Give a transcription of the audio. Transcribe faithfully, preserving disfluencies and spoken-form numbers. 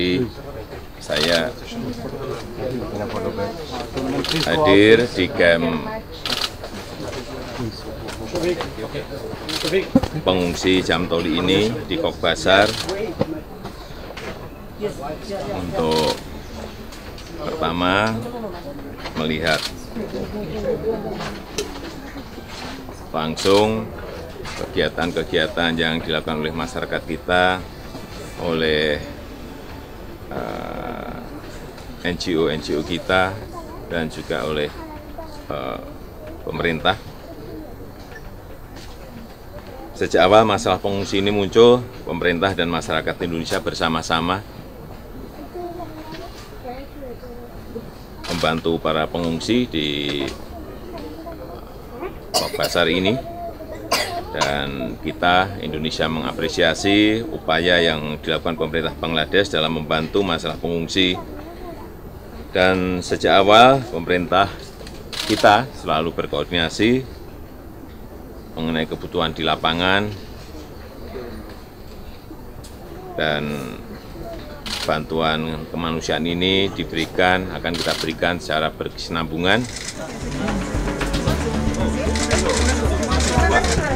tadi saya hadir di camp pengungsi Jamtoli ini di Kogbasar untuk pertama melihat langsung kegiatan-kegiatan yang dilakukan oleh masyarakat kita, oleh uh, N G O N G O kita, dan juga oleh uh, pemerintah. Sejak awal masalah pengungsi ini muncul, pemerintah dan masyarakat Indonesia bersama-sama membantu para pengungsi di Kogbasar ini, dan kita Indonesia mengapresiasi upaya yang dilakukan pemerintah Bangladesh dalam membantu masalah pengungsi. Dan sejak awal pemerintah kita selalu berkoordinasi mengenai kebutuhan di lapangan, dan bantuan kemanusiaan ini diberikan, akan kita berikan secara berkesinambungan.